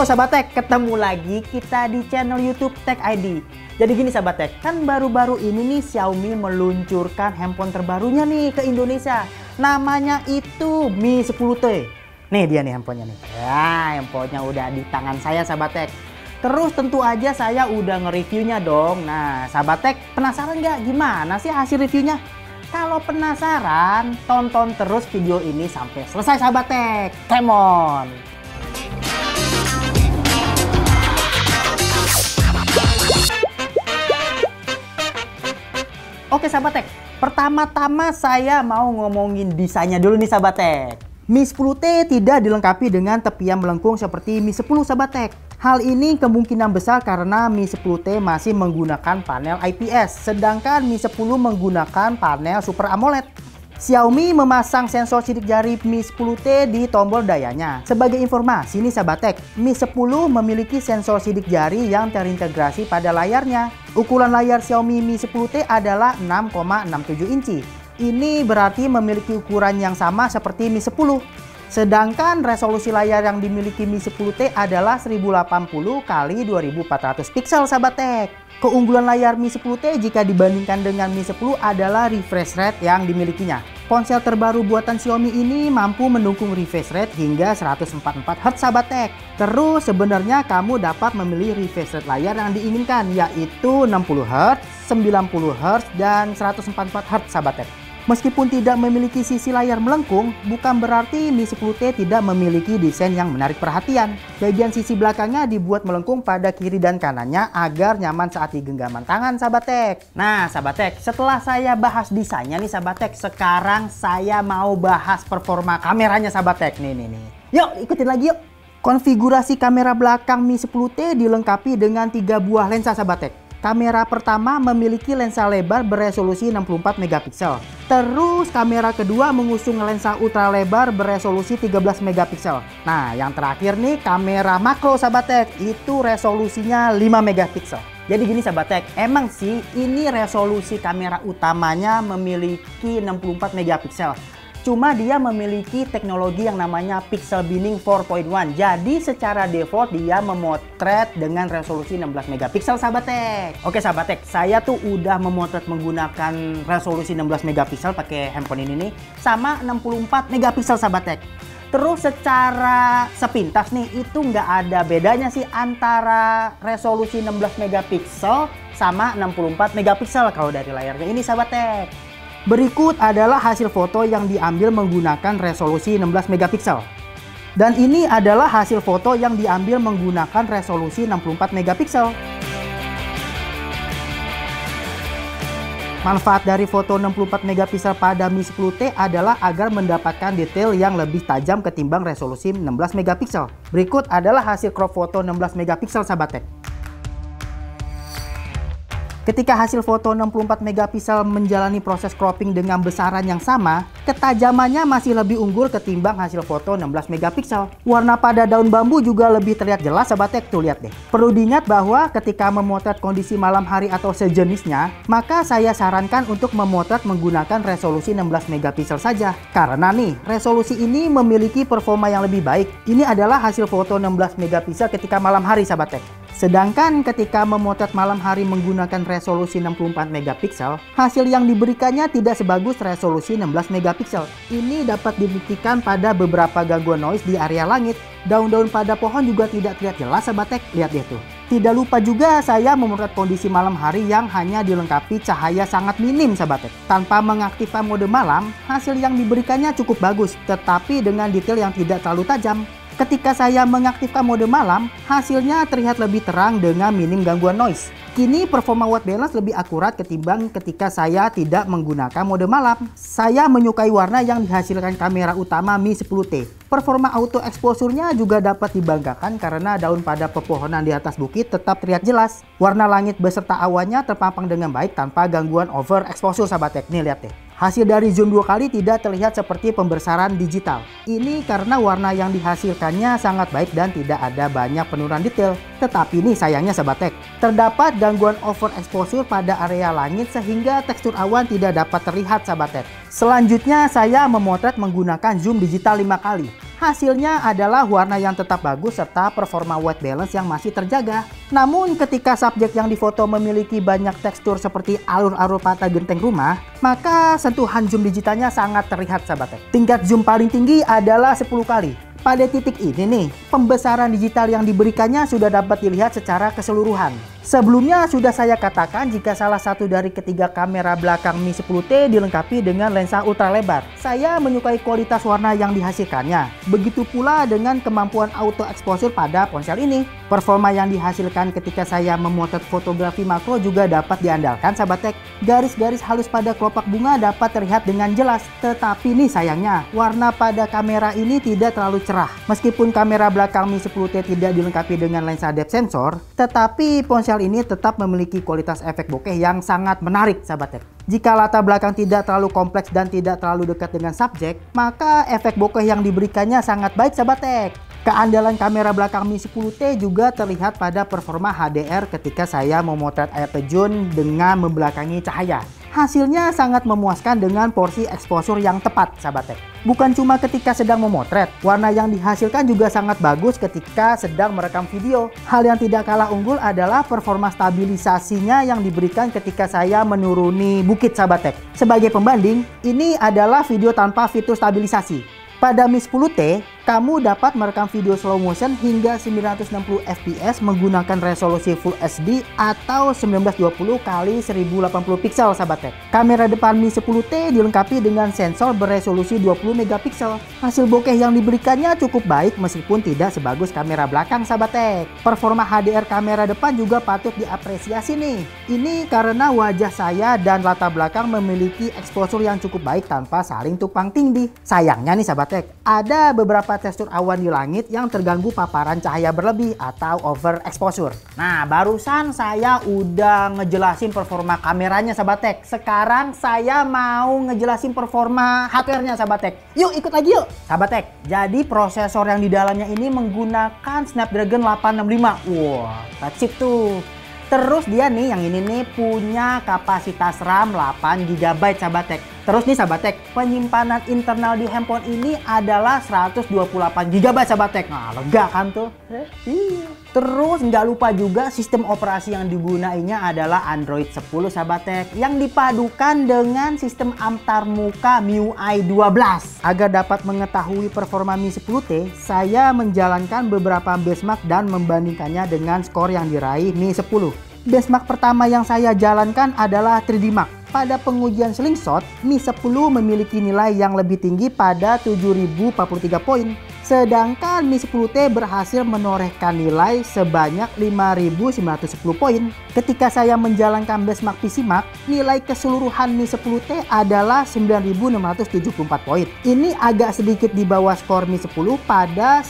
Sahabat Tech, ketemu lagi kita di channel YouTube Tech ID. Jadi gini Sahabat Tech, kan baru-baru ini nih Xiaomi meluncurkan handphone terbarunya nih ke Indonesia. Namanya itu Mi 10T. Nih dia nih handphonenya nih. Ya, handphonenya udah di tangan saya Sahabat Tech. Terus tentu aja saya udah nge-reviewnya dong. Nah Sahabat Tech, penasaran nggak gimana sih hasil reviewnya? Kalau penasaran, tonton terus video ini sampai selesai Sahabat Tech. Come on! Oke Sahabat Tech, pertama-tama saya mau ngomongin desainnya dulu nih Sahabat Tech. Mi 10T tidak dilengkapi dengan tepian melengkung seperti Mi 10 Sahabat Tech. Hal ini kemungkinan besar karena Mi 10T masih menggunakan panel IPS, sedangkan Mi 10 menggunakan panel Super AMOLED. Xiaomi memasang sensor sidik jari Mi 10T di tombol dayanya. Sebagai informasi nih Sahabat Tech, Mi 10 memiliki sensor sidik jari yang terintegrasi pada layarnya. Ukuran layar Xiaomi Mi 10T adalah 6,67 inci. Ini berarti memiliki ukuran yang sama seperti Mi 10. Sedangkan resolusi layar yang dimiliki Mi 10T adalah 1080 x 2400 pixel Sahabat Tech. Keunggulan layar Mi 10T jika dibandingkan dengan Mi 10 adalah refresh rate yang dimilikinya. Ponsel terbaru buatan Xiaomi ini mampu mendukung refresh rate hingga 144 Hz Sahabat Tech. Terus sebenarnya kamu dapat memilih refresh rate layar yang diinginkan, yaitu 60 Hz, 90 Hz, dan 144 Hz Sahabat Tech. Meskipun tidak memiliki sisi layar melengkung, bukan berarti Mi 10T tidak memiliki desain yang menarik perhatian. Bagian sisi belakangnya dibuat melengkung pada kiri dan kanannya agar nyaman saat digenggaman tangan Sahabat Tech. Nah Sahabat Tech, setelah saya bahas desainnya nih Sahabat Tech, sekarang saya mau bahas performa kameranya Sahabat Tech. Nih. Yuk ikutin lagi yuk. Konfigurasi kamera belakang Mi 10T dilengkapi dengan 3 buah lensa Sahabat Tech. Kamera pertama memiliki lensa lebar beresolusi 64 megapiksel. Terus kamera kedua mengusung lensa ultra lebar beresolusi 13 megapiksel. Nah, yang terakhir nih kamera makro Sahabat Tech, itu resolusinya 5 megapiksel. Jadi gini Sahabat Tech, emang sih ini resolusi kamera utamanya memiliki 64 megapiksel. Cuma dia memiliki teknologi yang namanya Pixel Binning 4.1. Jadi secara default dia memotret dengan resolusi 16 megapiksel Sahabat Tech. Oke Sahabat Tech, saya tuh udah memotret menggunakan resolusi 16 megapiksel pakai handphone ini nih, sama 64 megapiksel Sahabat Tech. Terus secara sepintas nih, itu nggak ada bedanya sih antara resolusi 16 megapiksel sama 64 megapiksel kalau dari layarnya ini Sahabat Tech. Berikut adalah hasil foto yang diambil menggunakan resolusi 16 megapiksel. Dan ini adalah hasil foto yang diambil menggunakan resolusi 64 megapiksel. Manfaat dari foto 64 megapiksel pada Mi 10T adalah agar mendapatkan detail yang lebih tajam ketimbang resolusi 16 megapiksel. Berikut adalah hasil crop foto 16 megapiksel Sahabat Tech. Ketika hasil foto 64 megapiksel menjalani proses cropping dengan besaran yang sama, ketajamannya masih lebih unggul ketimbang hasil foto 16 megapiksel. Warna pada daun bambu juga lebih terlihat jelas Sahabat Tech, tuh lihat deh. Perlu diingat bahwa ketika memotret kondisi malam hari atau sejenisnya, maka saya sarankan untuk memotret menggunakan resolusi 16 megapiksel saja. Karena nih, resolusi ini memiliki performa yang lebih baik. Ini adalah hasil foto 16 megapiksel ketika malam hari Sahabat Tech. Sedangkan ketika memotret malam hari menggunakan resolusi 64 megapiksel, hasil yang diberikannya tidak sebagus resolusi 16 megapiksel. Ini dapat dibuktikan pada beberapa gangguan noise di area langit. Daun-daun pada pohon juga tidak terlihat jelas Sahabat Tech, lihat deh tuh. Tidak lupa juga saya memotret kondisi malam hari yang hanya dilengkapi cahaya sangat minim Sahabat Tech. Tanpa mengaktifkan mode malam, hasil yang diberikannya cukup bagus, tetapi dengan detail yang tidak terlalu tajam. Ketika saya mengaktifkan mode malam, hasilnya terlihat lebih terang dengan minim gangguan noise. Kini performa white balance lebih akurat ketimbang ketika saya tidak menggunakan mode malam. Saya menyukai warna yang dihasilkan kamera utama Mi 10T. Performa auto exposure-nya juga dapat dibanggakan karena daun pada pepohonan di atas bukit tetap terlihat jelas. Warna langit beserta awannya terpampang dengan baik tanpa gangguan over exposure Sahabat Tech. Nih lihat deh. Hasil dari zoom 2 kali tidak terlihat seperti pembesaran digital. Ini karena warna yang dihasilkannya sangat baik dan tidak ada banyak penurunan detail. Tetapi ini sayangnya Sahabat Tech, terdapat gangguan overexposure pada area langit sehingga tekstur awan tidak dapat terlihat Sahabat Tech. Selanjutnya saya memotret menggunakan zoom digital 5 kali. Hasilnya adalah warna yang tetap bagus serta performa white balance yang masih terjaga. Namun ketika subjek yang difoto memiliki banyak tekstur seperti alur-alur patah genteng rumah, maka sentuhan zoom digitalnya sangat terlihat sahabat. Tingkat zoom paling tinggi adalah 10 kali. Pada titik ini nih, pembesaran digital yang diberikannya sudah dapat dilihat secara keseluruhan. Sebelumnya sudah saya katakan jika salah satu dari ketiga kamera belakang Mi 10T dilengkapi dengan lensa ultra lebar. Saya menyukai kualitas warna yang dihasilkannya. Begitu pula dengan kemampuan auto exposure pada ponsel ini. Performa yang dihasilkan ketika saya memotret fotografi makro juga dapat diandalkan sahabat tek. Garis-garis halus pada kelopak bunga dapat terlihat dengan jelas. Tetapi nih sayangnya, warna pada kamera ini tidak terlalu cerah. Meskipun kamera belakang Mi 10T tidak dilengkapi dengan lensa depth sensor, tetapi ponsel ini tetap memiliki kualitas efek bokeh yang sangat menarik sahabat tek. Jika latar belakang tidak terlalu kompleks dan tidak terlalu dekat dengan subjek, maka efek bokeh yang diberikannya sangat baik sahabat tek. Keandalan kamera belakang Mi 10T juga terlihat pada performa HDR ketika saya memotret air terjun dengan membelakangi cahaya. Hasilnya sangat memuaskan dengan porsi exposure yang tepat sahabat tek. Bukan cuma ketika sedang memotret, warna yang dihasilkan juga sangat bagus ketika sedang merekam video. Hal yang tidak kalah unggul adalah performa stabilisasinya yang diberikan ketika saya menuruni bukit sahabat tek. Sebagai pembanding, ini adalah video tanpa fitur stabilisasi. Pada Mi 10T, kamu dapat merekam video slow motion hingga 960 fps menggunakan resolusi Full HD atau 1920 x 1080 pixel sahabat tek. Kamera depan Mi 10T dilengkapi dengan sensor beresolusi 20 megapiksel. Hasil bokeh yang diberikannya cukup baik meskipun tidak sebagus kamera belakang sahabat tek. Performa HDR kamera depan juga patut diapresiasi nih. Ini karena wajah saya dan latar belakang memiliki exposure yang cukup baik tanpa saling tumpang tindih. Sayangnya nih sahabat tek, ada beberapa tekstur awan di langit yang terganggu paparan cahaya berlebih atau overexposure. Nah, barusan saya udah ngejelasin performa kameranya sahabat tek. Sekarang saya mau ngejelasin performa hardware-nya sahabat tek. Yuk ikut lagi yuk sahabat tek. Jadi prosesor yang di dalamnya ini menggunakan Snapdragon 865. Wah, that's it tuh. Terus dia nih yang ini nih punya kapasitas RAM 8 GB sahabat tek. Terus nih sahabat tek, penyimpanan internal di handphone ini adalah 128 GB sahabat tek. Nah, lega kan tuh? Terus nggak lupa juga sistem operasi yang digunainya adalah Android 10 sahabat tek yang dipadukan dengan sistem antarmuka MIUI 12. Agar dapat mengetahui performa Mi 10T, saya menjalankan beberapa benchmark dan membandingkannya dengan skor yang diraih Mi 10. Benchmark pertama yang saya jalankan adalah 3D Mark. Pada pengujian slingshot, Mi 10 memiliki nilai yang lebih tinggi pada 7043 poin. Sedangkan Mi 10T berhasil menorehkan nilai sebanyak 5.910 poin. Ketika saya menjalankan benchmark PC Mark, nilai keseluruhan Mi 10T adalah 9.674 poin. Ini agak sedikit di bawah skor Mi 10 pada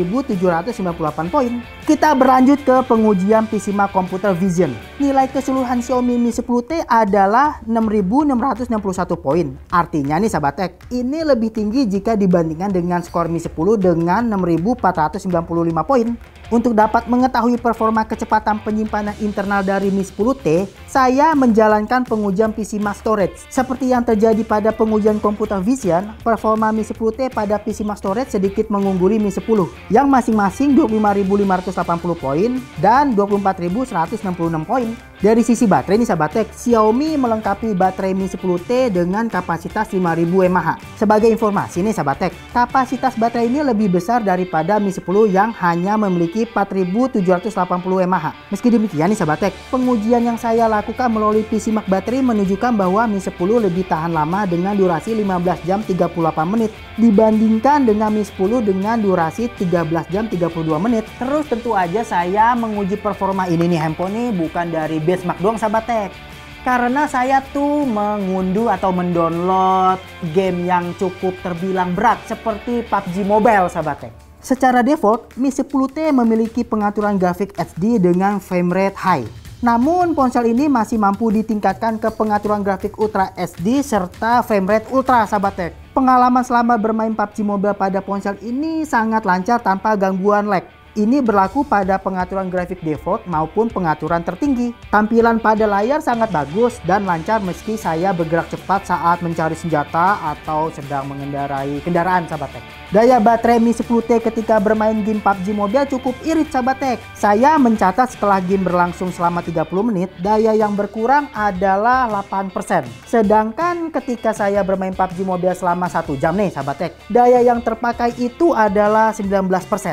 9.798 poin. Kita berlanjut ke pengujian PC Mark Computer Vision. Nilai keseluruhan Xiaomi Mi 10T adalah 6.661 poin. Artinya nih sahabat tek, ini lebih tinggi jika dibandingkan dengan skor Mi 10 dengan 6.495 poin. Untuk dapat mengetahui performa kecepatan penyimpanan internal dari Mi 10T, saya menjalankan pengujian PC Mark Storage. Seperti yang terjadi pada pengujian Computer Vision, performa Mi 10T pada PC Mark Storage sedikit mengungguli Mi 10 yang masing-masing 25.580 poin dan 24.166 poin. Dari sisi baterai nih sahabat tek, Xiaomi melengkapi baterai Mi 10T dengan kapasitas 5000 mAh. Sebagai informasi nih sahabat tek, kapasitas baterai ini lebih besar daripada Mi 10 yang hanya memiliki 4780 mAh. Meski demikian nih sahabat tek, pengujian yang saya lakukan melalui PC Mark baterai menunjukkan bahwa Mi 10 lebih tahan lama dengan durasi 15 jam 38 menit dibandingkan dengan Mi 10 dengan durasi 13 jam 32 menit. Terus tentu aja saya menguji performa ini nih handphone nih bukan dari benchmark doang sahabat tek. Karena saya tuh mengunduh atau mendownload game yang cukup terbilang berat seperti PUBG Mobile sahabat tek. Secara default, Mi 10T memiliki pengaturan grafik HD dengan frame rate high. Namun ponsel ini masih mampu ditingkatkan ke pengaturan grafik Ultra HD serta frame rate Ultra sahabat tek. Pengalaman selama bermain PUBG Mobile pada ponsel ini sangat lancar tanpa gangguan lag. Ini berlaku pada pengaturan grafik default maupun pengaturan tertinggi. Tampilan pada layar sangat bagus dan lancar meski saya bergerak cepat saat mencari senjata atau sedang mengendarai kendaraan sahabat tek. Daya baterai Mi 10T ketika bermain game PUBG Mobile cukup irit sahabat tek. Saya mencatat setelah game berlangsung selama 30 menit, daya yang berkurang adalah 8%. Sedangkan ketika saya bermain PUBG Mobile selama 1 jam nih sahabat tek, daya yang terpakai itu adalah 19%.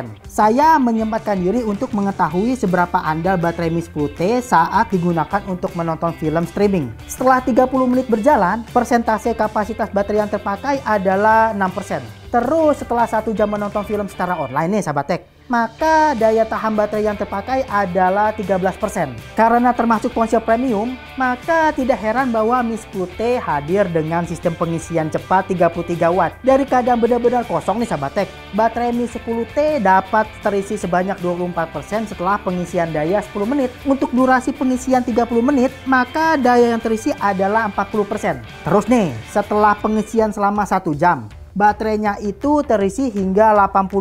Saya menyempatkan diri untuk mengetahui seberapa andal baterai Mi 10T saat digunakan untuk menonton film streaming. Setelah 30 menit berjalan, persentase kapasitas baterai yang terpakai adalah 6%. Terus setelah 1 jam menonton film secara online nih sahabat tek, maka daya tahan baterai yang terpakai adalah 13%. Karena termasuk ponsel premium, maka tidak heran bahwa Mi 10T hadir dengan sistem pengisian cepat 33 watt. Dari keadaan benar-benar kosong nih sahabat tek, baterai Mi 10T dapat terisi sebanyak 24% setelah pengisian daya 10 menit. Untuk durasi pengisian 30 menit, maka daya yang terisi adalah 40%. Terus nih, setelah pengisian selama 1 jam, baterainya itu terisi hingga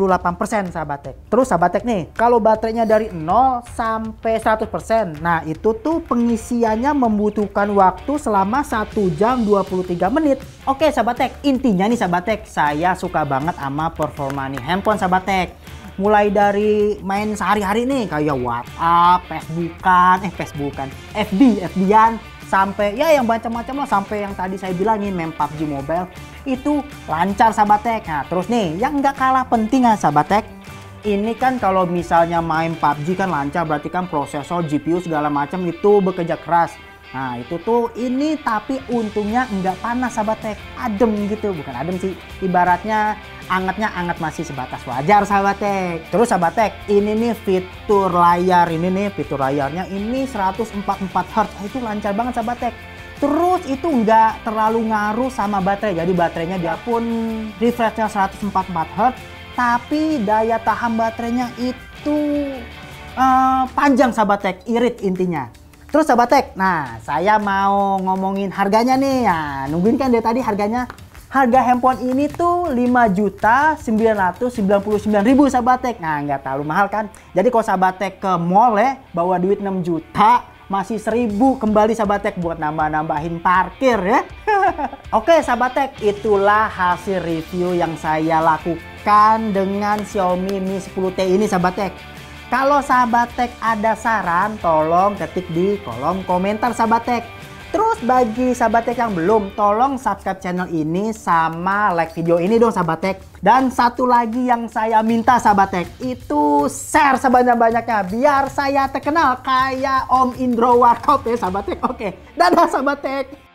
88% sahabat tek. Terus sahabat tek nih, kalau baterainya dari 0 sampai 100%, nah itu tuh pengisiannya membutuhkan waktu selama 1 jam 23 menit. Oke sahabat tek, intinya nih sahabat tek, saya suka banget sama performa nih handphone sahabat tek. Mulai dari main sehari-hari nih kayak WhatsApp, Facebookan, FB-an, sampai ya yang macam-macam lah, sampai yang tadi saya bilangin main PUBG Mobile itu lancar sahabat tek. Nah terus nih yang nggak kalah penting ya sahabat tek, ini kan kalau misalnya main PUBG kan lancar, berarti kan prosesor, GPU segala macam itu bekerja keras. Nah itu tuh ini tapi untungnya nggak panas sahabat tek, adem gitu, bukan adem sih, ibaratnya angetnya anget masih sebatas wajar sahabat tek. Terus sahabat tek, ini nih fitur layar, ini nih fitur layarnya ini 144 Hz, itu lancar banget sahabat tek. Terus itu nggak terlalu ngaruh sama baterai, jadi baterainya biarpun refreshnya 144 Hz, tapi daya tahan baterainya itu panjang sahabat tek, irit intinya. Terus sahabat tek, nah saya mau ngomongin harganya nih ya, nungguin kan dari tadi harganya. Harga handphone ini tuh 5.999.000 sahabat tek. Nah nggak terlalu mahal kan. Jadi kalau sahabat tek ke mall ya, bawa duit 6 juta, masih 1.000 kembali sahabat tek buat nambah-nambahin parkir ya. Oke sahabat tek, itulah hasil review yang saya lakukan dengan Xiaomi Mi 10T ini sahabat tek. Kalau sahabat tek ada saran, tolong ketik di kolom komentar sahabat tek. Terus bagi sahabat tek yang belum, tolong subscribe channel ini sama like video ini dong sahabat tek. Dan satu lagi yang saya minta sahabat tek, itu share sebanyak-banyaknya biar saya terkenal kayak Om Indro Warkop ya sahabat tek. Oke, dadah sahabat tek.